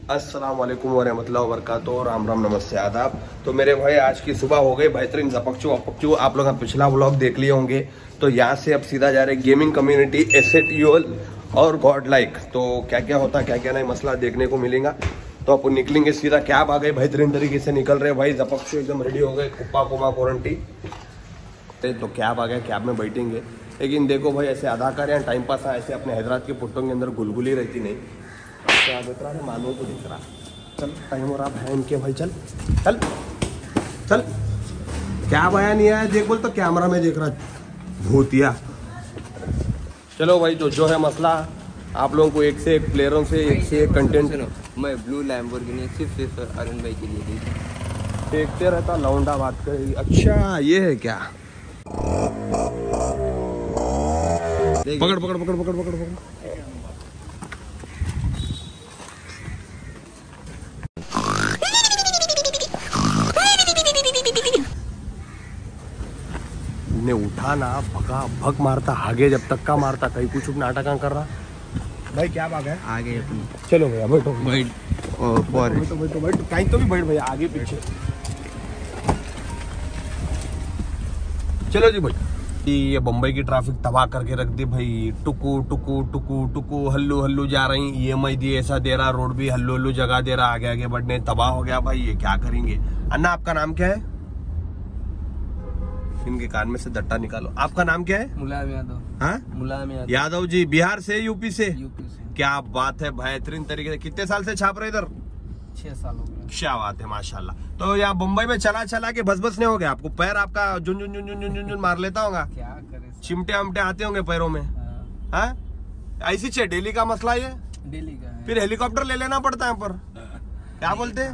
अस्सलाम वालेकुम वरहमतुल्लाहि वबरकातुहू। राम राम नमस्ते आदाब। तो मेरे भाई आज की सुबह हो गई बेहतरीन झपकचू अपकचू। आप लोग पिछला व्लॉग देख लिए होंगे। तो यहाँ से अब सीधा जा रहे गेमिंग कम्युनिटी एसेट्यूएल और गॉड लाइक। तो क्या क्या होता क्या क्या नहीं मसला देखने को मिलेगा। तो अपन निकलेंगे सीधा। कैब आ गए बेहतरीन तरीके से निकल रहे भाई। झपकचू एकदम रेडी हो गए। कुप्पा कुमा वारंटी। तो कैब आ गया, कैब में बैठेंगे। लेकिन देखो भाई ऐसे अदा करें टाइम पास ऐसे अपने हैदराबाद के पुट्टों के अंदर गुलगुली रहती नहीं। क्या देख रहा है मानो को दिख रहा। चल टाइम हो रहा है इनके भाई। चल चल चल। क्या आया नहीं आया देख बोल। तो कैमरा में देख रहा भूतिया। चलो भाई जो है मसला आप लोगों को एक से एक प्लेयरों से एक से एक कंटेंट। मैं ब्लू लैम्बोर्गिनी सिर्फ अरुण भाई के लिए देखते रहता लौंडा बात करेगी। अच्छा ये है क्या। पकड़ पकड़ पकड़ पकड़ पकड़ पकड़। ने उठा ना भगा भग मारता आगे जब तक का मारता कहीं कुछ नाटक कर रहा भाई। क्या आ गया आगे अपनी। चलो भैया बैठो बैठो बैठो बैठो कहीं तो भी बैठ भैया आगे पीछे। चलो जी भाई। ये बम्बई की ट्रैफिक तबाह करके रख दी भाई। टुकू टुकू टुकू टुकू हल्लू हल्लू जा रही। EMI दिए ऐसा दे रहा। रोड भी हल्लू हल्लू जगह दे रहा। आगे आगे बढ़ने तबाह हो गया भाई। ये क्या करेंगे। अन्ना आपका नाम क्या है। इनके कान में से दट्टा निकालो। आपका नाम क्या है। मुलायम यादव। हाँ मुलायम यादव जी। बिहार से यूपी से। यूपी से। क्या बात है बेहतरीन तरीके से। कितने साल से छाप रहे इधर। 6 साल हो गए। क्या बात है माशाल्लाह। तो यहाँ मुंबई में चला चला के बस नहीं हो गया आपको। पैर आपका झुन झुन झुन झुन झुन मार लेता होगा। क्या करे। चिमटे अमटे आते होंगे पैरों में। हाँ ऐसी छे डेली का मसला ये। डेली का है। फिर हेलीकॉप्टर ले लेना पड़ता है पर। क्या बोलते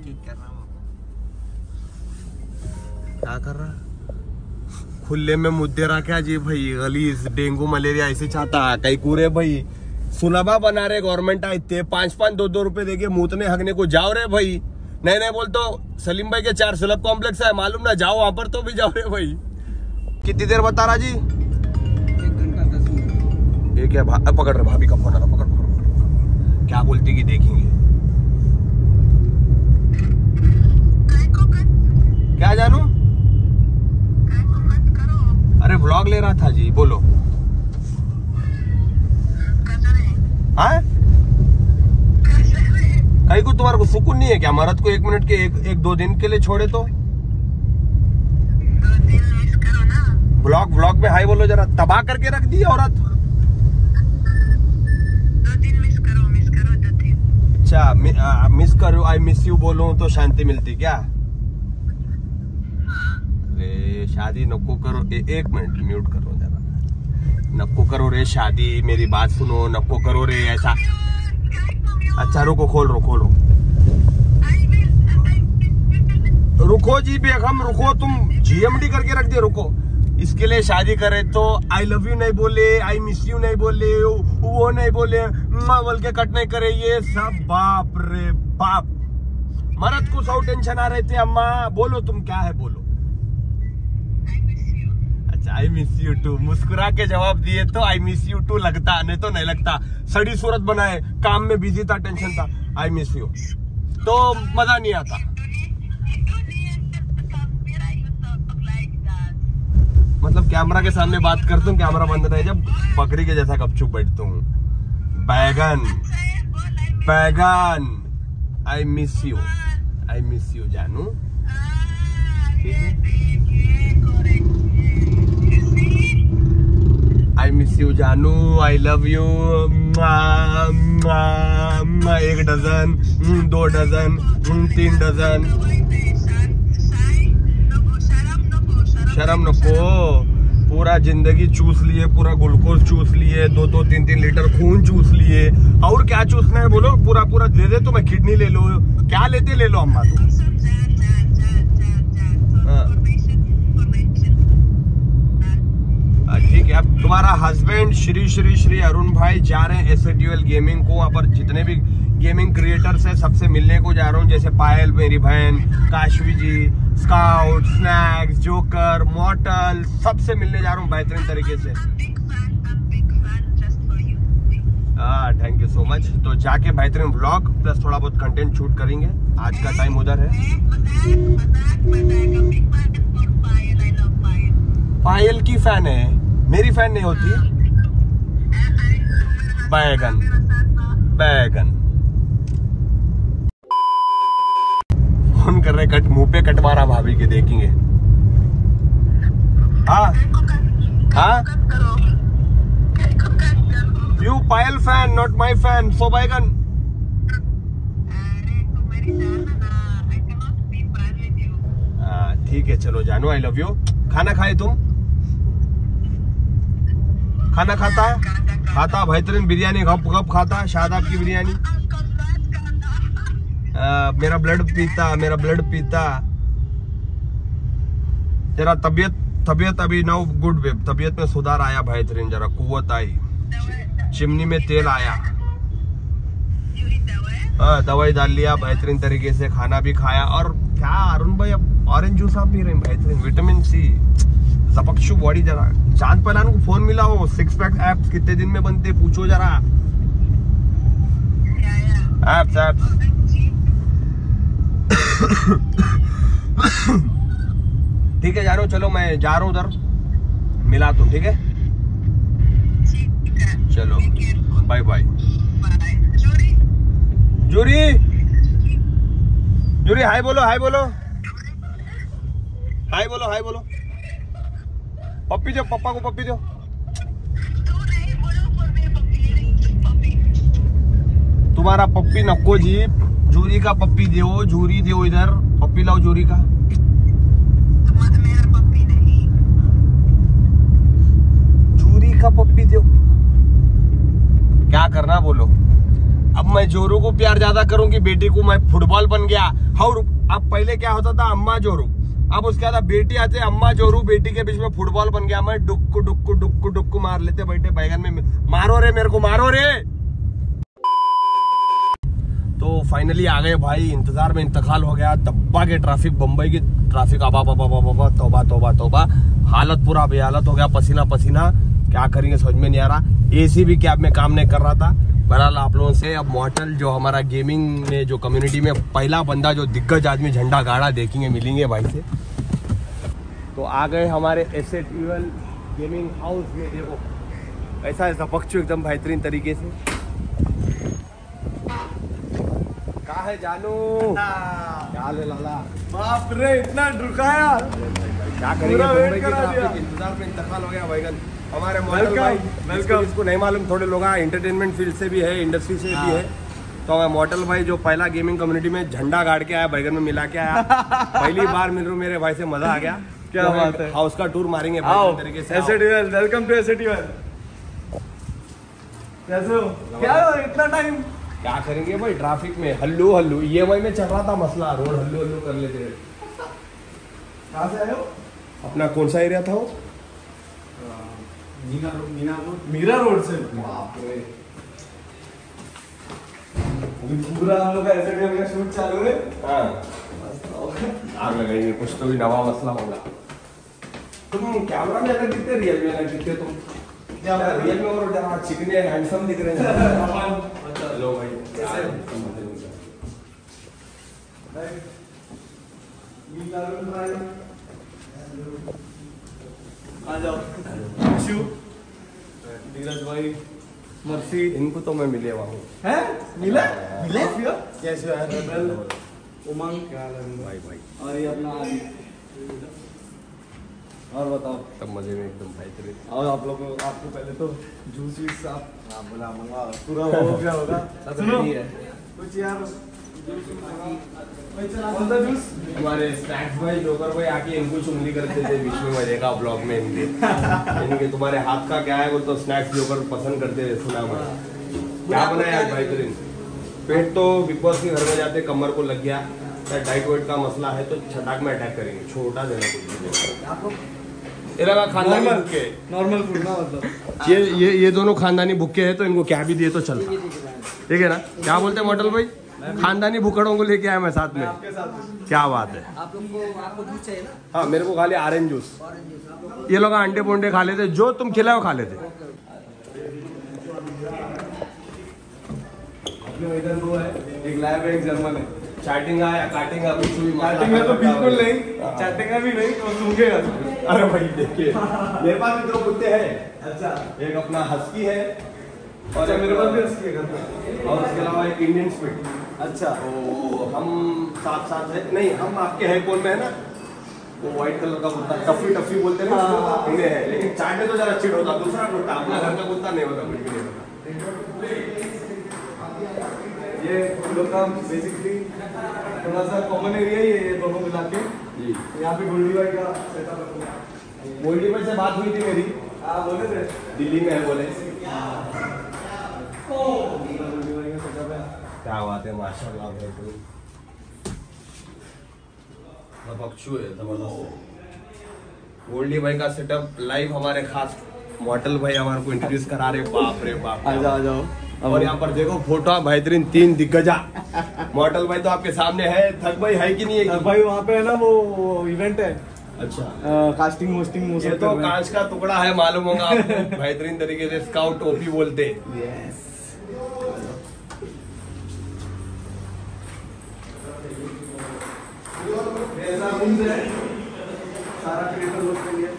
क्या कर रहा खुले में मुद्दे रखा जी भाई। गलीज डेंगू मलेरिया ऐसे चाहता कई कूरे भाई। सुलभा बना रहे गवर्नमेंट आते 5-5 2-2 रुपए देके मूतने हगने को जाओ रे भाई। नहीं बोल तो सलीम भाई के 4 सुलभ कॉम्प्लेक्स है मालूम ना। जाओ वहां पर तो भी जाओ रे भाई। कितनी देर बता रहा जी। 1 घंटा 10 मिनट। ये क्या पकड़ रहे भाभी का फोन आ रहा। पकड़ पकड़ क्या बोलती कि देखेंगे। क्या जानू। अरे व्लॉग ले रहा था जी। बोलो। हाँ कहीं को तुम्हारे को सुकून नहीं है क्या। मरद को 1 मिनट के 1-2 दिन के लिए छोड़े तो। व्लॉग में हाई बोलो जरा। तबाह करके रख दी औरत। 2 दिन मिस करो 2 दिन। अच्छा मिस करो। आई मिस यू बोलो तो शांति मिलती क्या। अरे शादी नको करो। 1 मिनट म्यूट करो जरा। नको करो रे शादी। मेरी बात सुनो। नको करो रे ऐसा। अच्छा रुको खोल रो रुको जी बेगम रुको। तुम GMD करके रख दिए। रुको इसके लिए शादी करे तो आई लव यू नहीं बोले। आई मिस यू नहीं बोले। वो नहीं बोले। माँ बोल के कट नहीं करे। ये सब बाप रे बाप। मर्द को 100 टेंशन आ रहे थे। अम्मा बोलो तुम क्या है बोलो। आई मिस यू टू मुस्कुरा के जवाब दिए तो आई मिस यू टू लगता। नहीं तो नहीं लगता। सड़ी सूरत बनाए। काम में बिजी था टेंशन था। आई मिस यू तो मजा नहीं आता। मतलब कैमरा के सामने बात करता हूँ कैमरा बंद रहे जब बकरी के जैसा गपचुप बैठता हूँ। बैगन आई मिस यू जानू। ठीक है आई मिस यू जानू। I love you. 1 dozen 2 dozen 3 dozen. शर्म नको। पूरा जिंदगी चूस लिए। पूरा ग्लूकोज चूस लिए। 2-2 3-3 लीटर खून चूस लिए। और क्या चूसना है बोलो। पूरा दे दे तो मैं किडनी ले लो। क्या लेते ले लो अम्मा तुम। ठीक है। अब तुम्हारा हस्बैंड श्री अरुण भाई जा रहे हैं एसेट्यूएल गेमिंग को। वहाँ पर जितने भी गेमिंग क्रिएटर्स है सबसे मिलने को जा रहा हूँ। जैसे पायल मेरी बहन, Kashvi ji, scout, snacks, joker, mortal सबसे मिलने जा रहा हूँ बेहतरीन तरीके से। Thank you so much. तो जाके बेहतरीन व्लॉग प्लस थोड़ा बहुत कंटेंट शूट करेंगे। आज का टाइम उधर है। पायल की फैन है, मेरी फैन नहीं होती। बैगन बैगन फोन कर रहे, कट मुंह पे कट मारा भाभी के, देखेंगे। हाँ हाँ, you Payal fan not my fan, so बैगन। ठीक है चलो जानू, आई लव यू। खाना खाए तुम? खाना खाता बेहतरीन बिरयानी गप गप खाता, शादाब की बिरयानी। मेरा ब्लड पीता। तेरा तबीयत अभी नाउ गुड बेब, तबीयत में सुधार आया बेहतरीन, जरा कुव्वत आई, चिमनी में तेल आया। दवाई डाल लिया बेहतरीन तरीके से, खाना भी खाया। और क्या अरुण भाई अब ऑरेंज जूस आप पी रहे हैं बेहतरीन, विटामिन सी, जपक्षु बॉडी। जरा चांद पहलान को फोन मिला हो, 6 पैक एप्स कितने दिन में बनते पूछो जरा। एप्स ठीक है जानो, चलो मैं जा रहा हूँ उधर, मिला तुम ठीक है? चलो बाय बाय। जूरी हाय बोलो, हाय बोलो। पप्पी दो, पप्पा को पप्पी दो। तुम्हारा पप्पी नको जी, जूरी का पप्पी दो, जूरी दो इधर, पप्पी लाओ जूरी का। जूरी का पप्पी दो। क्या करना बोलो? अब मैं जोरू को प्यार ज्यादा करूंगी, बेटी को मैं फुटबॉल बन गया। अब पहले क्या होता था, अम्मा जोरू, अब उसके बाद बेटी आते, अम्मा जोरू, बेटी के बीच में फुटबॉल बन गया। मैं डुक्कू मार लेते बैठे बैगन में, मारो रे मेरे को, मारो रे। तो फाइनली आ गए भाई, इंतजार में इंतकाल हो गया। दब्बा के ट्रैफिक, बम्बई की ट्रैफिक, तौबा, हालत पूरा बेहालत हो गया, पसीना। क्या करेंगे समझ में नहीं आ रहा। एसी भी कैब में काम नहीं कर रहा था। बहरहाल आप लोगों से अब मॉर्टल जो हमारा गेमिंग में जो कम्युनिटी में पहला बंदा जो दिग्गज आदमी झंडा गाड़ा देखेंगे, मिलेंगे भाई से। तो आ गए हमारे एसेट यूएल गेमिंग हाउस में। देखो ऐसा है जपक्षु एकदम बेहतरीन तरीके से। क्या है जानू, क्या हाल है लाला? बाप रे इतना रुकाया, क्या करेंगे, मुंबई की ट्रैफिक, इंतजार में इंतकाल हो गया भाईगन। हमारे मॉडल भाई, इसको नहीं मालूम, थोड़े लोग एंटरटेनमेंट फील्ड से भी है, इंडस्ट्री से भी है। तो हमारे मॉडल भाई जो पहला गेमिंग कम्युनिटी में झंडा गाड़ के आया, बैगन में मिला के आया। पहली बार मिल रहा हूँ मेरे भाई से, मजा आ गया। क्या बात है, हाउस का टूर मारेंगे तरीके से। Welcome to asset U L. कैसे हो? क्या इतना टाइम क्या करेंगे भाई, ट्रैफिक में हल्लू। EMI में चल रहा था मसला, रोड हल्लू कर लेते। कहाँ से आए हो? अपना कौन सा एरिया था वो? मीरा रोड से। पूरा हम लोग का एसेट यूएल का शूट चालू है। आग लगाएंगे, कुछ तो भी नवा मसला होगा। तुम कैमरा में अलग दिखते, रियल में अलग दिखते। तुम क्या रियल में और जरा चिकने हैंडसम दिख रहे हैं। चलो भाई आ जाओ। नीरज भाई, मर्सी, इनको तो मैं मिले हुआ हूँ। मिले कैसे है? रेबल, उमंग, भाई और ये अपना आदि। और बताओ, सब मजे में एकदम बेहतरीन। और आप लोग आपको पहले तो जूस वीस आप बोला मंगा पूरा हो गया होगा। सुनो कुछ यार, कौन सा जूस? हमारे स्नैक्स भाई, जोकर भाई आके इनको चुंगली करते थे बीच में, मजे का ब्लॉग में इनके तुम्हारे हाथ का क्या है वो तो स्नैक्स जोकर पसंद करते थे, सुना मैं। क्या बनाया आज बेहतरीन? पेट तो बिग बॉस के घर में जाते कमर को लग गया, डाइट वाइट का मसला है तो छटाक में अटैक करेंगे, छोटा देना कुछ। ये लगा खानदानी भूखे, नॉर्मल फूड ना, मतलब ये दोनों खानदानी भूखे हैं तो इनको क्या भी दिए तो चलता, ठीक है ना? क्या बोलते हैं मॉडल भाई? खानदानी भूखड़ों को लेके आया मैं साथ में। क्या बात है। आप लोग को आपको जूस चाहिए ना? हाँ मेरे को खाली ऑरेंज जूस। ये लोग अंडे पोंडे खा लेते, जो तुम खिलाओ खा लेते। अपने इधर 2 है, एक लैब है, एक जर्मन है। चैटिंगा या काटेगा कुछ भी चैटिंग है तो बिल्कुल नहीं, चैटिंग भी नहीं तो सूंघेगा। अरे भाई देखिए मेरे पास भी 2 कुत्ते हैं। अच्छा, एक अपना हस्की है और मेरे पास भी हस्की है घर पे, और उसके अलावा एक इंडियन स्पिट। अच्छा, तो हम साथ है, नहीं हम आपके है कौन में है ना, वो व्हाइट कलर का कुत्ता टफी टफी बोलते हैं ना, इन्हें है। लेकिन चाटे तो जरा चिड़ होता, दूसरा कुत्ता अपना घर का कुत्ता नहीं होता, कुछ भी नहीं होता। ये हम लोग का बेसिकली थोड़ा सा कॉमन एरिया ही है ये दोनों मिला के जी। यहाँ पे गोल्डी भाई का सेटअप है। गोल्डी भाई से बात हुई थी मेरी, हाँ बोले थे दिल्ली में है बोले। गोल्डी भाई का सेटअप है। क्या बात है, माशाल्लाह भाई, तो बख्शू है जबरदस्त। गोल्डी भाई का सेटअप लाइव हमारे खास मॉडल भाई हमारे को इंट्रोड्यूस करा रहे, बाप रे बाप। आ जाओ। और यहाँ पर देखो फोटो बेहतरीन 3 दिग्गजा मॉडल भाई तो आपके सामने है। थक भाई है कि नहीं है? भाई वहाँ पे है ना वो इवेंट है, अच्छा, कास्टिंग वोस्टिंग वो ये सब तो कर रहे हैं। कांच का टुकड़ा है, मालूम होगा आपको। बेहतरीन तरीके से स्काउट टोपी बोलते हैं। Yes. ऐसा रूम है सारा क्रिएटर लोग के लिए।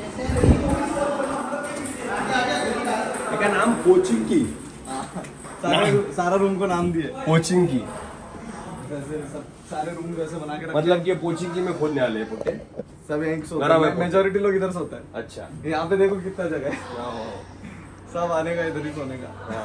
क्या नाम? कोचिंग की, सारा रूम को नाम दिए, कोचिंग की वैसे सब सारे रूम वैसे बना के रखे। मतलब कि कोचिंग की में खोलने वाले हैं पुट्टे। सब यहीं गरम सोते है। हैं, मेजोरिटी लोग इधर सोते हैं। अच्छा, यहाँ पे देखो कितना जगह है, सब आने का इधर ही सोने का।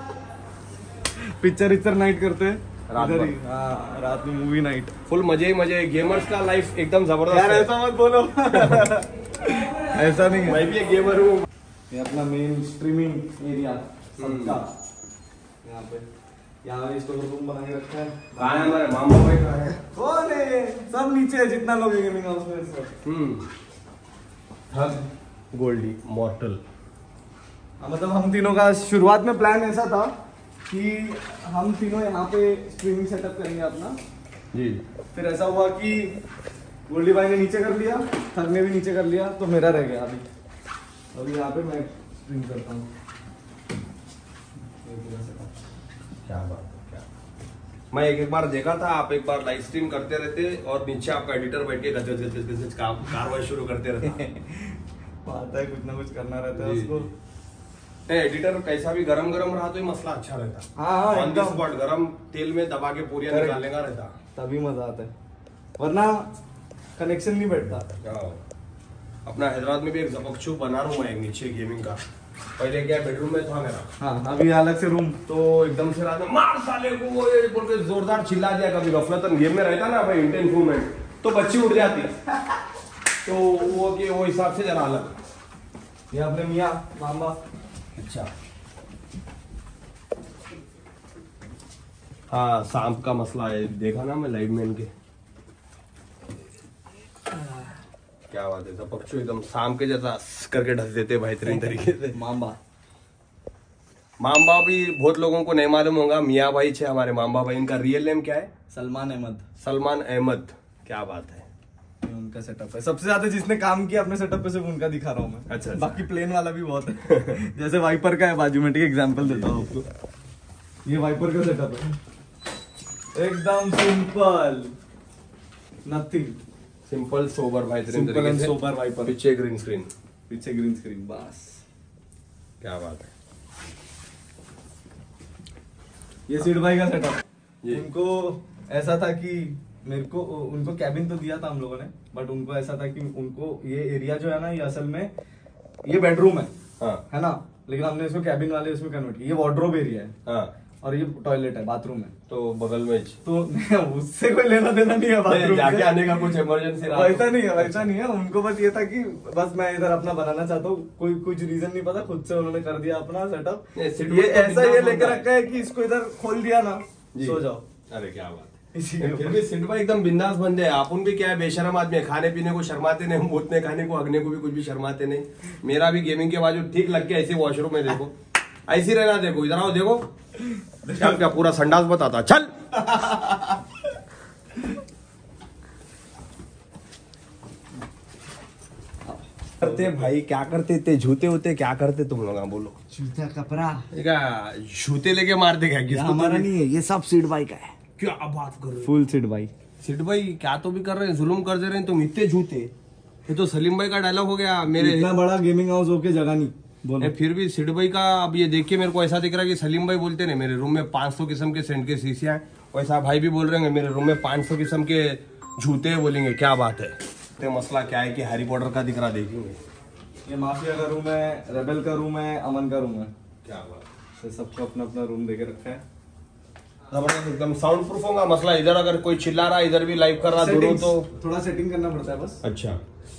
पिक्चर नाइट करते हैं रात इधर भर। ही, हाँ रात में मूवी नाइट। फुल मजे ही मजे। गेमर्स का लाइफ एकदम जबरदस्त यार है। ऐसा मत बोलो ऐसा नहीं है। मैं भी एक गेमर हूँ। ये अपना मेन स्ट्रीमिंग एरिया सबका यहाँ पे, यहाँ पे स्टोर रूम बना के रखा है। कहाँ है हमारे मामा भाई? कहाँ है? कौन है? सब नीचे है, जितना लोग है गेमिंग हाउस में सब। थग गोल्डी मॉर्टल। मतलब हम तीनों का शुरुआत में प्लान ऐसा था कि हम तीनों यहाँ पे स्ट्रीमिंग सेटअप करेंगे अपना। जी। फिर ऐसा हुआ कि गोल्डी भाई ने नीचे कर लिया, थग ने भी नीचे कर लिया, तो मेरा रह गया अभी यहाँ पे मैं स्ट्रीम करता हूँ। क्या बात है, क्या मैं एक बार देखा था, आप एक बार लाइव स्ट्रीम करते रहते और नीचे आपका एडिटर बैठ के गजगज काम कार्रवाई शुरू करते रहते। आता है कुछ ना कुछ करना रहता है जी, उसको। एडिटर कैसा भी गरम रहा तो ये मसला अच्छा रहता। हाँ ऑन द एकदम, स्पॉट गरम तेल में दबा के पूरी Correct. निकालने का रहता। तभी मजा आता है, वरना कनेक्शन नहीं बैठता। हाँ। अपना हैदराबाद में भी एक जपकचू बना रहा हूँ मैं, एक नीचे गेमिंग का। पहले क्या बेडरूम में था मेरा, हाँ अभी अलग से रूम। तो एकदम से रात में मार साले को वो ये बोल के जोरदार चिल्ला दिया। कभी गफलतन गेम में रहता ना भाई, इंटेंस मूवमेंट, तो बच्ची उठ जाती। तो वो हिसाब से जरा अलग। ये अपने मियाँ मामा। अच्छा, हाँ सांप का मसला है, देखा ना मैं लाइव में इनके। क्या बात है, पक्षी एकदम सांप के जैसा करके ढस देते बेहतरीन तरीके से। मामा मामा भी बहुत लोगों को नहीं मालूम होगा, मियाँ भाई छे हमारे मामा भाई। इनका रियल नेम क्या है? सलमान अहमद। सलमान अहमद। क्या बात है। ये उनका सेटअप है, सबसे ज्यादा जिसने काम किया अपने सेटअप पे सिर्फ उनका दिखा रहा हूँ मैं। अच्छा। बाकी प्लेन वाला भी बहुत है जैसे वाइपर का है बाजू में, ठीक एग्जांपल देता हूँ आपको। ये वाइपर का सेटअप है, एकदम सिंपल, नथिंग, सिंपल सोबर बेहतरीन सिंपल तरीके एंड से। सोबर वाइपर, पीछे ग्रीन स्क्रीन। पीछे ग्रीन स्क्रीन, बस। क्या बात है। ये सीड भाई का सेटअप, जी। उनको ऐसा था कि मेरे को, उनको कैबिन तो दिया था हम लोगों ने, बट उनको ऐसा था कि उनको ये एरिया जो है ना, ये असल में ये बेडरूम हाँ है ना, लेकिन हमने इसको कैबिन वाले उसमें कन्वर्ट किया। ये वार्डरोब एरिया है हाँ, और ये टॉयलेट है, बाथरूम है। तो बगल में तो उससे कोई लेना देना नहीं है बाथरूम जाके से। आने का कुछ इमरजेंसी रहा वैसा नहीं है, वैसा नहीं है। उनको बस ये था कि बस मैं इधर अपना बनाना चाहता हूँ, कोई कुछ रीजन नहीं पता, खुद से उन्होंने कर दिया अपना सेटअप। नहीं, सिट ये में तो ऐसा ये बिंदास लेकर होता है। रखा है कि इसको इधर खोल दिया ना, जी। सो जाओ अरे क्या बात है। इसी के फिर ऊपर। भी सिंधवा एकदम बिंदास बंदे हैं। अपन भी क्या है, बेशरम आदमी है, खाने पीने को शर्माते नहीं, मुतने खाने को अगने को भी कुछ भी शर्माते नहीं। मेरा भी गेमिंग के बाजू ठीक लग के ऐसे वॉशरूम में देखो, ऐसी रहना। देखो इधर आओ, देखो क्या पूरा संडास बताता। चल होते भाई, क्या करते थे? जूते होते क्या करते तुम लोग? बोलो। जूता कपड़ा क्या जूते लेके मारते क्या किसको? हमारा नहीं है, ये सब सीट बाइक का है। क्या बात कर रहे हो? Full seat bike. सिट भाई क्या तो भी कर रहे हैं, जुल्म कर दे रहे हैं तुम। इतने जूते, ये तो सलीम भाई का डायलॉग हो गया मेरे। इतना बड़ा गेमिंग हाउस होके जगह नहीं बोलो। फिर भी सिट भाई का अब ये देख के मेरे को ऐसा दिख रहा है कि सलीम भाई बोलते हैं मेरे रूम में 500 किस्म के सेंट के शीशियां हैं, वैसा भाई भी बोल रहे हैं मेरे रूम में 500 किस्म के जूते हैं। बोलेंगे क्या बात है? तो मसला क्या है कि हैरी पॉटर का दिख रहा, देखेंगे। ये माफिया का रूम है, रेबल का रूम है, अमन का रूम है। क्या बात, तो सबको अपना अपना रूम देके रखा है। जबरदस्त एकदम साउंड प्रूफ होगा। मसला इधर अगर कोई चिल्ला रहा, इधर भी लाइव कर रहा, दोनों तो थोड़ा सेटिंग करना पड़ता है बस। अच्छा।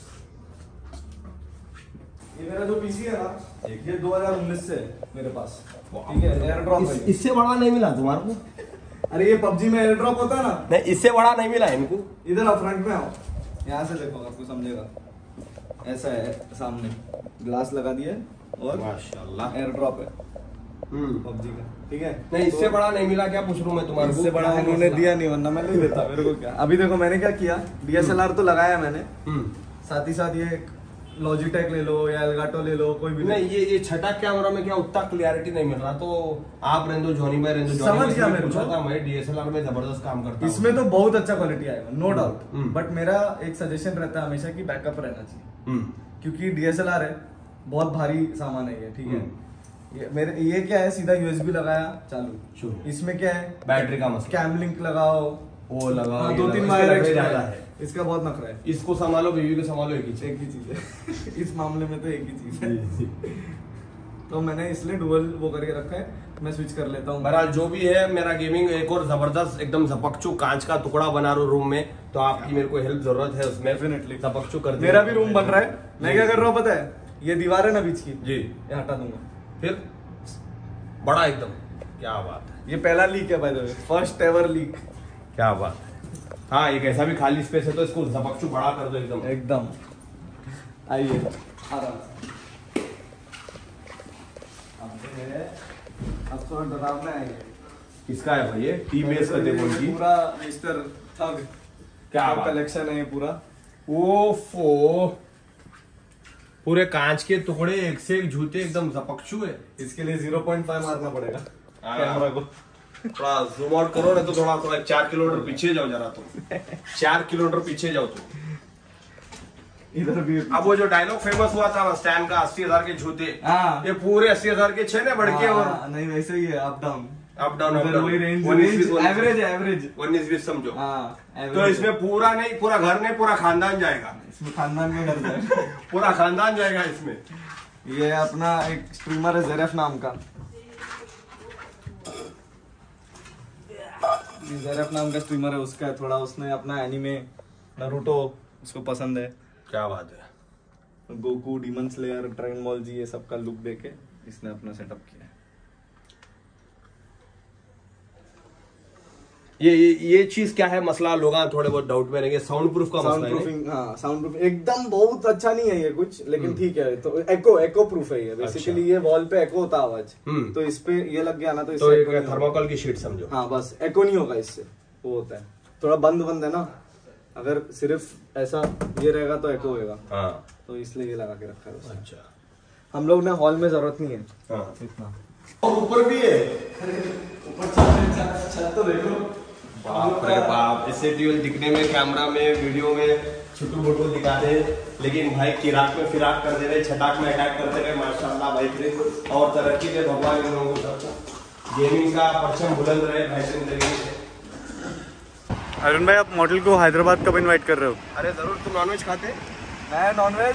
ये मेरा जो पीसी है ना, ये 2019 से है मेरे पास, ठीक है। एयर ड्रॉप है। इससे बड़ा नहीं मिला तुम्हारे को? अरे ये पबजी में एयर ड्रॉप होता है ना, नहीं, इससे बड़ा नहीं मिला इनको। इधर आप फ्रंट में आओ, यहाँ से देखो आपको समझेगा। ऐसा है, सामने ग्लास लगा दिया है और माशाल्लाह एयर ड्रॉप है पबजी का, ठीक है। नहीं, इससे बड़ा नहीं मिला। क्या पूछ रहा हूँ मैं तुम्हारे को? इससे बड़ा उन्होंने दिया नहीं, वरना मैं नहीं देता। मेरे को क्या, अभी देखो मैंने क्या किया, DSLR तो लगाया मैंने, साथ ही साथ ये लॉजिटेक ले लो या एलगाटो ले लो, कोई भी नहीं। ये छठा कैमरा में क्या उतना क्लियरिटी नहीं मिल रहा, तो आप रेंदो जॉनी भाई रेंदो समझ गया मेरे को। मैं DSLR में जबरदस्त काम करता हूँ। इसमें तो बहुत अच्छा क्वालिटी आएगा, नो डाउट। बट मेरा एक सजेशन रहता है हमेशा कि बैकअप रहना चाहिए, क्योंकि DSLR है, बहुत भारी सामान है ये, ठीक है। ये क्या है, सीधा USB लगाया चालू। इसमें क्या है, बैटरी का मसला, कैम लिंक लगाओ, वो लगाओ, 2-3 वायर एक्स्ट्रा है। इसका बहुत नखरा है। इसको संभालो, बीवी को संभालो, एक ही चीज है। इस मामले में तो एक ही चीज है। तो मैंने इसलिए डुअल वो करके रखा है, मैं स्विच कर लेता हूँ। बहरहाल जो भी है, मेरा गेमिंग एक और जबरदस्त एकदम झपकचू कांच का टुकड़ा बना रहा हूँ रूम में, तो आपकी मेरे को हेल्प जरूरत है उसमें। डेफिनेटली झपकचू कर मेरा भी रूम बन रहा है। मैं क्या कर रहा हूँ पता है, ये दीवार है ना बीच की जी, ये हटा दूंगा, फिर बड़ा एकदम। क्या बात है, ये पहला लीक है by the way, first ever leak. क्या बात है। हाँ, एक ऐसा भी खाली स्पेस है, तो इसको झपकचू बड़ा कर दो एकदम। एकदम। आइए आराम से। अब थोड़ा डरावना है ये। किसका है भाई ये? टी बेस का देखो जी, पूरा मिस्टर थग क्या कलेक्शन है ये पूरा। ओफो, पूरे कांच के टुकड़े, एक से एक जूते, एकदम झपकचू है। इसके लिए 0.5 मारना पड़ेगा कैमरा को। थोड़ा जूम आउट करो ना, तो थोड़ा 4 किलोमीटर पीछे जाओ जरा, तुम 4 किलोमीटर पीछे जाओ तुम। इधर भी अब वो जो डायलॉग फेमस हुआ था स्टैंड का, 80,000 के जूते, हाँ। ये पूरे 80,000 के 6 बढ़के, और नहीं वैसे ही है, अप डाउन अप डाउन वही रेंज, एवरेज है, एवरेज 19-20 समझो। हाँ, तो इसमें पूरा नहीं, पूरा घर नहीं, पूरा खानदान जाएगा। इसमें खानदान में घर जाए। पूरा खानदान जाएगा इसमें। ये अपना एक स्ट्रीमर है जेरेफ नाम का, जेरेफ नाम का स्ट्रीमर है, उसका थोड़ा उसने अपना एनिमे नारुतो उसको पसंद है। क्या बात है। Goku, demon slayer, dragon ball Z, ये सब का लुक देके इसने अपना सेटअप किया है। ये चीज क्या है मसला, लोग थोड़े बहुत डाउट में रहेंगे। साउंड प्रूफ का साउंड मसला है। प्रूफिंग, हाँ साउंड प्रूफ एकदम बहुत अच्छा नहीं है ये कुछ, लेकिन ठीक है। तो एको प्रूफ है ये बेसिकली। ये वॉल पे एको होता आवाज, तो इस पे ये लग गया ना, तो तो इससे एक थर्मोकोल की शीट समझो। हाँ बस, एको नहीं होगा इससे। वो होता है थोड़ा बंद है ना, अगर सिर्फ ऐसा ये रहेगा तो एको होगा। हाँ, तो इसलिए ये लगा के रखा है उसने। अच्छा। हम लोग ने हॉल में जरूरत नहीं है हाँ, इतना। और ऊपर भी है, ऊपर छत तो देखो, बाप रे बाप। इससे ड्यूल दिखने में, कैमरा में, वीडियो में छोटू मोटू दिखा दे, लेकिन भाई किराक में फिराक कर दे रहे, छटाक में अटैक करते रहे। माशाल्लाह भाई थे, और तरक्की दे भगवान इन लोगों को सबको। गेमिंग का परचम बुलंद रहे भाई जिंदगी से। अरुण भाई, आप मॉडल को हैदराबाद कब इनवाइट कर रहे हो? अरे जरूर। तुम नॉनवेज खाते? मैं नॉनवेज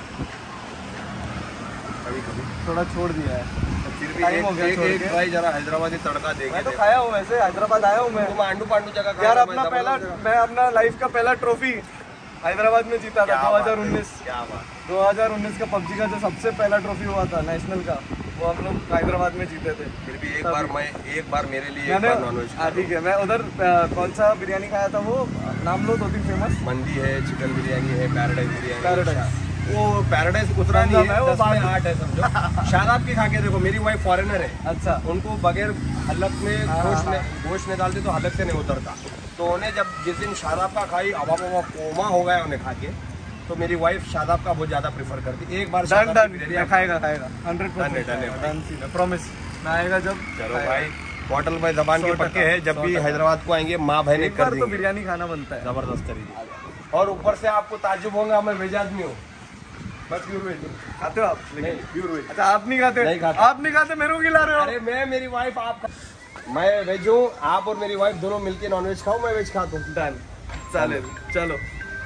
थोड़ा छोड़ दिया है, फिर भी टाइम हो गया छोड़ एक के। ट्राई जरा हैदराबादी तड़का देके मैं तो देखो। खाया हूँ, वैसे हैदराबाद आया हूँ मैं। तुम आंडू पांडू जगह खा यार रहे हो, अपना मैं पहला, जबरदस्त जगह। मैं अपना लाइफ का पहला ट्रॉफी हैदराबाद में जीता था, क्या बात है, 2019। क्या बात। 2019 का पबजी का जो सबसे पहला ट्रॉफी हुआ था नेशनल का, वो हम लोग हैदराबाद में जीते थे। फिर भी एक बार मेरे लिए एक मैंने, बार नॉनवेज। हाँ ठीक है, मैं उधर कौन सा बिरयानी खाया था, वो नाम लो 2-3 फेमस। मंदी है, चिकन बिरयानी है, पैराडाइज बिरयानी। पैराडाइज, वो पैराडाइज उतना नहीं है, वो 10 में 8 है समझो। शादाब की खा के देखो, मेरी वाइफ फॉरेनर है। अच्छा, उनको बगैर हलक में गोश्त नहीं डालते तो हलक से नहीं उतरता। तो उन्हें जब जिस दिन शादाब का खाई, अब कोमा हो गया उन्हें खा के। तो मेरी वाइफ शादाब का बहुत ज्यादा प्रेफर करती है। एक बार डन शादाब डन की बिरयानी खाएगा 100% डन। डन सीधा प्रॉमिस मैं आएगा जब चलो भाई, होटल में जबान के 100% पक्के है, जब भी हैदराबाद को आएंगे माँ भाई ने एक कर बार तो देंगे, बिरयानी खाना बनता है। जबरदस्त तरीके। और ऊपर से आपको ताज्जुब होगा, मैं वेज आदमी हूँ, मैं प्योर वेज हूँ। खाते हो आप? नहीं, प्योर वेज। अच्छा आप नहीं खाते? नहीं खाता। आप नहीं खाते, मेरे को खिला रहे हो? अरे मैं, मेरी वाइफ, आप, मैं वेज हूँ, आप और मेरी वाइफ दोनों मिलके नॉन वेज खाओ, मैं वेज खाता हूँ। डन चालेल, चलो।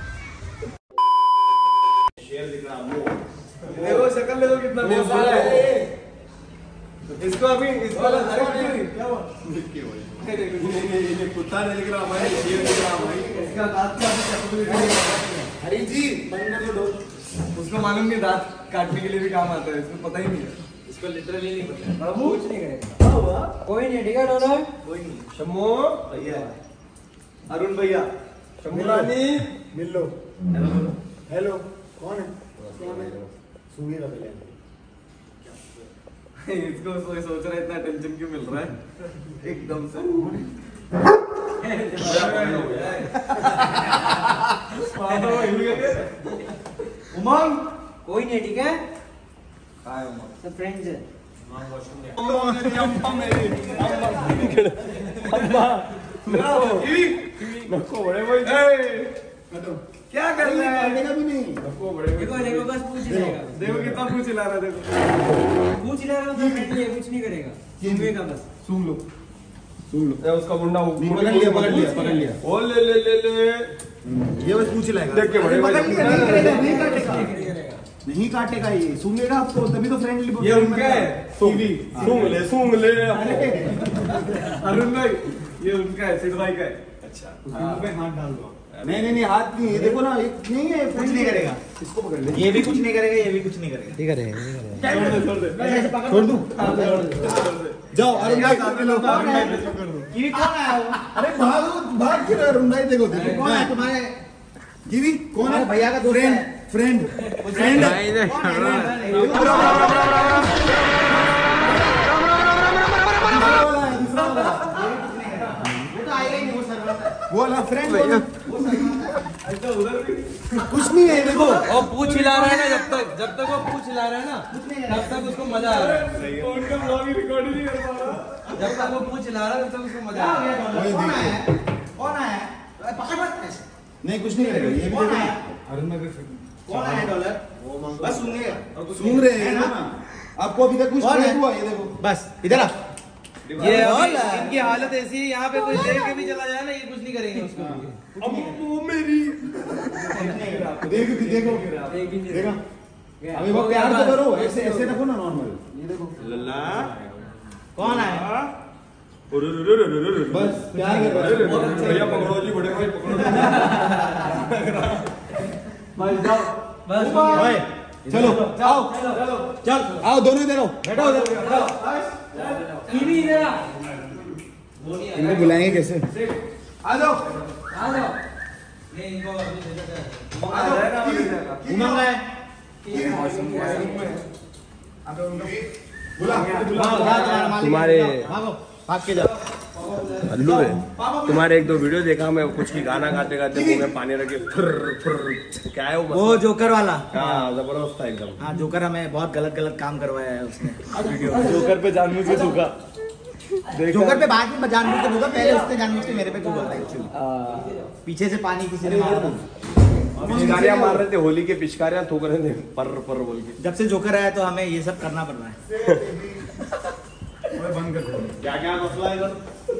देखो शक्ल देखो कितना बेकार है। इसको अभी इसको क्या हुआ? कुत्ता नहीं दिख रहा भाई, शेर दिख रहा भाई। इसका दांत का हरी जी उसको मालूम नहीं, दांत काटने के लिए भी काम आता है, इसको पता ही नहीं है। इसको लिटरली नहीं पता। बाबू कुछ नहीं करेगा। कोई नहीं, ठीक है डॉलर। कोई नहीं। शम्मू, भैया अरुण भैया, शम्मू रानी, मिल लो। हेलो कौन है? इसको सोच रहा है इतना टेंशन क्यों मिल रहा है एकदम से। उमंग कोई नहीं, ठीक है सब फ्रेंड्स है। क्या कर रहा है? देखो देखो बस पूछ ही रहेगा। देखो कितना पूछ हिला रहा है, देखो पूछ ही रहेगा तो फ्रेंडली है, कुछ नहीं करेगा, सुनेगा बस। सुन लो उसका मुंडा पकड़ लिया। ओ ले ले ले ले, ये बस पूछ लाएगा। देख के बड़े भाई, नहीं काटेगा ये, सूंघेगा आपको तभी तो फ्रेंडली। ये उनका है, सूंघ ले। अरुण भाई ये उनका है, सिद्ध भाई का है। अच्छा पे हाथ डाल दो। नहीं हाथ नहीं, ये देखो ना, ये नहीं है, कुछ नहीं करेगा। इसको पकड़ ले। ये भी कुछ नहीं करेगा, ये भी कुछ नहीं करेगा। ठीक है, छोड़ दूं? जाओ अरुण भाई, कीवी कौन आया वो? अरे भाग क्यों रहे अरुण भाई? देखो कौन है तुम्हारे? कीवी कौन है? भैया का दोस्त। फ्रेंड बोला फ्रेंड कुछ नहीं है। देखो और पूछ हिला रहा है ना, जब तक वो पूछ हिला रहा है ना, तब तक उसको मजा आ रहा है। फोन का ब्लॉग ही रिकॉर्ड ही नहीं कर पा रहा। जब तक वो पूछ हिला रहा है तब तक उसको मजा आ रहा है। कौन है? नहीं कुछ नहीं करेगा, ये भी देखो। अरुण भाई कौन है डॉलर? बस सूंघ रहे हैं ना आपको, अभी तक कुछ नहीं हुआ। ये देखो बस इधर आ। ये इनकी हालत ऐसी है, यहाँ पे कोई देख के भी चला जाए ना, ये कुछ नहीं करेंगे उसको। वो मेरी देखो देखा। अभी वो प्यार तो करो, ऐसे ऐसे रखो ना नॉर्मल। ये देखो लल्ला कौन है? बस प्यार कर रहा है। भैया पकड़ो जी, बड़े भाई पकड़ो। भाई जाओ बस ओए, चलो चल आओ, दोनों इधर आओ, बैठो उधर। कीवी इधर आ। इनको बुलाएंगे कैसे? आ जाओ आ जाओ। नहीं इनको अभी दे देते हैं। आ जाएगा, आ जाएगा। उमंग है। तुम्हारे भागो, भाग के जाओ। अल्लू है, तुम्हारे एक दो वीडियो देखा मैं, कुछ की गाना गाते गाते मुंह में पानी रखे क्या है वो जोकर वाला। हाँ जबरदस्त था एकदम। हाँ जोकर हमें बहुत गलत काम करवाया है उसने। जोकर पे जानबूझ के थूका। जोकर पे बाद में जानबूझ के थूका, पहले उसने जानबूझ के मेरे पे थूका था एक्चुअली। पीछे से पानी किसी ने मारा था। पिचकारियां मार रहे थे, होली के पिचकारियां थूक रहे थे पर बोल के। जब से जोकर आया तो हमें ये सब करना पड़ रहा है। बंद कर दो। क्या क्या मसला है इधर?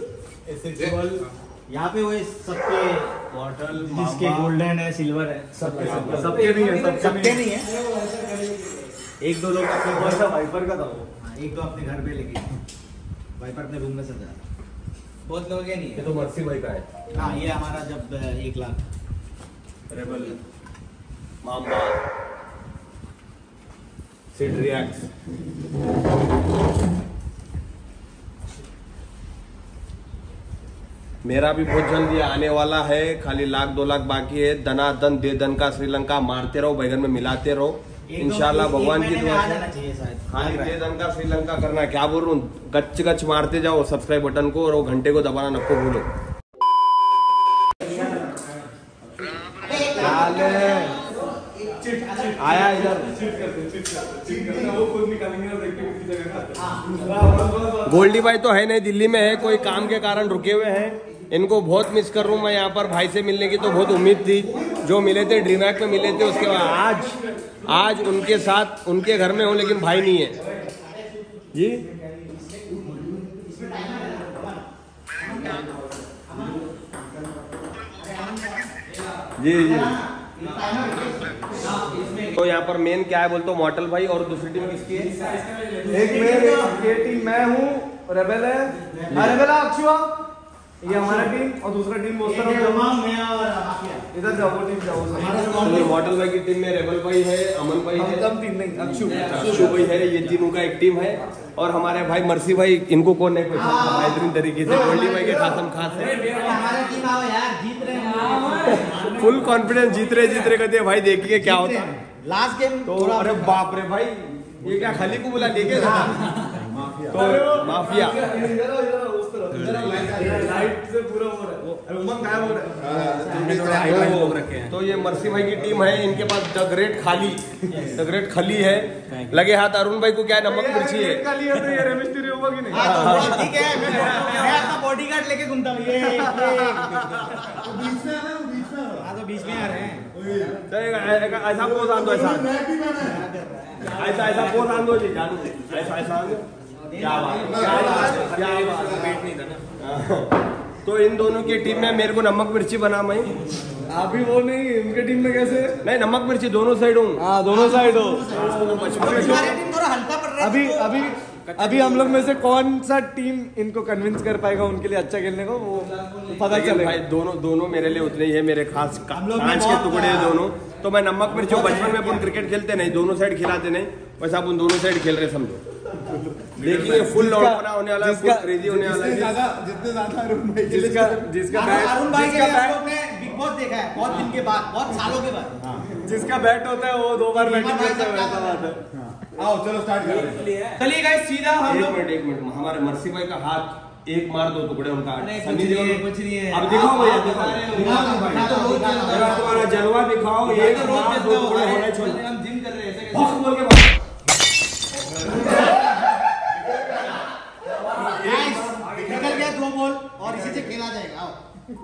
यहाँ पे वो सबके बॉटल जिसके गोल्डन है, सिल्वर है, सबके नहीं है, सबके नहीं है। एक दो लोग अपने कौन सा वाइपर का था वो? एक दो अपने घर पे लेके वाइपर अपने रूम में सजा। बहुत लोग नहीं ये है। तो मर्सी भाई का है। हाँ ये हमारा जब 1 लाख रेबल मामा सिड रिएक्ट्स। मेरा भी बहुत जल्दी आने वाला है, खाली 1-2 लाख बाकी है। दनादन दे दन का श्रीलंका मारते रहो, बैगन में मिलाते रहो, इंशाल्लाह भगवान की दुआ से खाली दे दन का श्रीलंका करना। क्या बोल रहा हूँ, गच गच मारते जाओ सब्सक्राइब बटन को, और वो घंटे को दबाना नको भूलो। आया इधर वो खुद निकालेंगे और देखते किसी जगह। गोल्डी भाई तो है नहीं, दिल्ली में है, कोई काम के कारण रुके हुए हैं। इनको बहुत मिस कर रहा हूँ मैं। यहाँ पर भाई से मिलने की तो बहुत उम्मीद थी, जो मिले थे ड्रीम हैक में मिले थे, उसके बाद आज उनके साथ उनके घर में हूँ, लेकिन भाई नहीं है जी। जी जी। तो यहाँ पर मेन क्या है बोलते हो, मॉडल भाई, और दूसरी टीम किसकी है? एक मेरी ये टीम मैं हूँ, रेबेल है, रेबेल अक्षुआ, ये हमारा टीम, और दूसरा टीम इधर जाओ, वो टीम जाओ। मॉडल भाई की टीम में रेबल भाई है, अमन भाई है, हम टीम नहीं, अक्षु भाई है, ये तीनों का एक टीम है। और हमारे भाई मर्सी भाई, इनको कौन नहीं पहचानता बेहतरीन तरीके से, गोल्डी भाई के खासम खास है। फुल कॉन्फिडेंस, जीत रहे कहते हैं भाई, देखिए क्या होता है लास्ट गेम। तो अरे बाप रे भाई, ये क्या खाली को बुला लेके तो माफिया लाइट से पूरा हो रहा है, उमंग गायब हो रहा है। तो ये मर्सी भाई की टीम है, इनके पास द ग्रेट खली है। लगे हाथ अरुण भाई को क्या नमक मिर्ची है, खाली है तो ये रेमिस्ट्री होगा कि नहीं? ठीक है, मैं अपना बॉडीगार्ड लेके घूमता हूँ। ये बीच में आ रहे हैं। ऐसा पोज आन दो, ऐसा पोज आन दो जी, जानू ऐसा आन दो। क्या बात, पेट नहीं था ना। तो इन दोनों की टीम में मेरे को नमक मिर्ची बना मैं। अभी वो नहीं, उनके टीम में कैसे? नहीं, नमक मिर्ची दोनों साइड हूँ। हाँ, दोनों साइड हो। हमारी टीम थोड़ा हल्का पड़ रहा है। अभी हम लोग में से कौन सा टीम इनको कन्विंस कर पाएगा उनके लिए अच्छा खेलने को, वो पता चलेगा। भाई दोनों मेरे लिए उतने ही है, मेरे खास कांच के टुकड़े हैं दोनों। तो मैं नमक मिर्ची, बचपन में अपन क्रिकेट खेलते नहीं, दोनों साइड खिलाते नहीं, वैसा अपन दोनों साइड खेल रहे समझो। देखिए फुल लौटपना होने वाला है, फुल क्रेजी होने वाला है। जितने ज्यादा जिसका अरुण भाई के बिग बॉस देखा है बहुत दिन के बाद, बहुत सालों के बाद। जिसका बैट होता है वो 2 बार बैटिंग करता है। आओ चलो स्टार्ट करते हैं। चलिए गाइस, सीधा हम लोग एक मिनट, हमारे मर्सी भाई का हाथ एक मार 2 टुकड़े उनका। कुछ नहीं है। अब दिखाओ भैया, दिखाओ तुम्हारा जलवा दिखाओ। एक मार 2 टुकड़े होने चाहिए। हम जिम कर रहे हैं, बॉक्स बोल के निकल गया 2 बॉल और इसी से खेला जाएगा। आओ।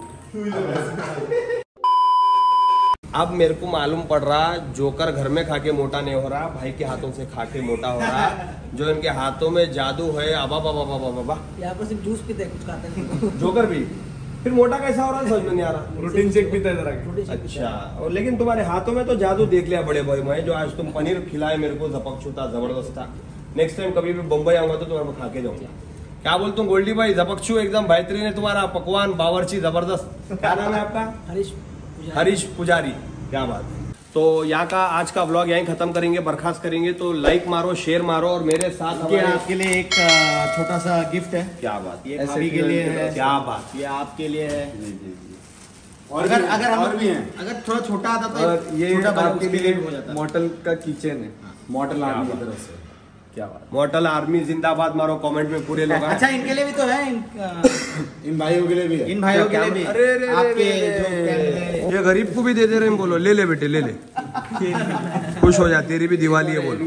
अब मेरे को मालूम पड़ रहा, जोकर घर में खा के मोटा नहीं हो रहा, भाई के हाथों से खा के मोटा हो रहा। जो इनके हाथों में जादू है, अबा यहाँ पर सिर्फ जूस पीते, कुछ खाता नहीं। जोकर भी फिर मोटा कैसा हो रहा है, समझ में नहीं आ रहा। प्रोटीन शेक पीता है जरा। अच्छा, और लेकिन तुम्हारे हाथों में तो जादू देख लिया बड़े भाई मैं, जो आज तुम पनीर खिलाए मेरे को, जपकछू था, जबरदस्त था। नेक्स्ट टाइम कभी भी बम्बई आऊंगा तो तुम्हारे को खा के जाऊंगा। क्या बोलते हो गोल्डी भाई, जपकछू एकदम बेहतरीन है तुम्हारा पकवान, बावर्ची जबरदस्त। क्या नाम है आपका? हरीश पुजारी। क्या बात है। तो यहाँ का आज का व्लॉग यहीं खत्म करेंगे, बर्खास्त करेंगे। तो लाइक मारो, शेयर मारो, और मेरे साथ आपके लिए एक छोटा सा गिफ्ट है। क्या बात, ये भाभी के लिए है। क्या बात, ये आपके लिए है। और अगर हम भी हैं, अगर थोड़ा छोटा आता तो ये छोटा आपके लिए हो जाता। मॉडल का किचन है, मॉडल आर्मी की तरफ से। क्या बात, मॉडल आर्मी जिंदाबाद मारो कमेंट में पूरे लोग। अच्छा, इनके लिए भी तो है, इन भाइयों के लिए भी है। इन भाइयों के लिए भी। अरे आपके ये गरीब को भी दे दे रहे हैं, बोलो ले ले बेटे ले ले। खुश हो जा, तेरी भी दिवाली है बोलो।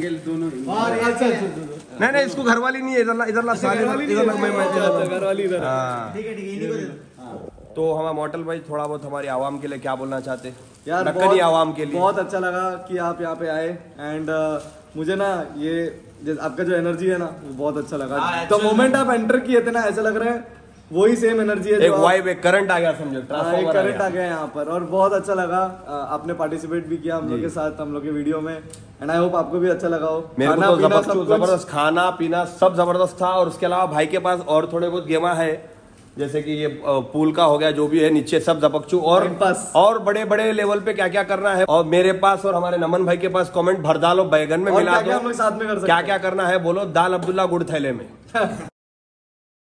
नहीं इसको घरवाली नहीं है, इधर ला साले घरवाली इधर। ठीक है, इन्हीं को दे दो। तो हमारा मॉडल भाई थोड़ा बहुत हमारी आवाम के लिए क्या बोलना चाहते? यार दक्कनी आवाम के लिए बहुत अच्छा लगा कि आप यहाँ पे आए। एंड मुझे ना ये आपका जो एनर्जी है ना, वो बहुत अच्छा लगा। तो मोमेंट आप एंटर किए थे ना, ऐसा लग रहा है वही सेम एनर्जी है। एक वाइब, एक करंट आ गया समझो, एक करंट आ गया यहाँ पर, और बहुत अच्छा लगा। आपने पार्टिसिपेट भी किया हम लोग के साथ, हम लोग के वीडियो में। एंड आई होप आपको भी अच्छा लगा हो। मेरे को तो जबरदस्त खाना पीना सब जबरदस्त था। और उसके अलावा भाई के पास और थोड़े बहुत गेमा है, जैसे कि ये पूल का हो गया, जो भी है नीचे सब जपकचू, और बड़े बड़े लेवल पे क्या क्या करना है। और मेरे पास और हमारे नमन भाई के पास कमेंट भर डालो, बैगन में मिला दो, हम लोग साथ में कर सकते हैं। क्या क्या करना है बोलो। दाल अब्दुल्ला गुड़ थैले में।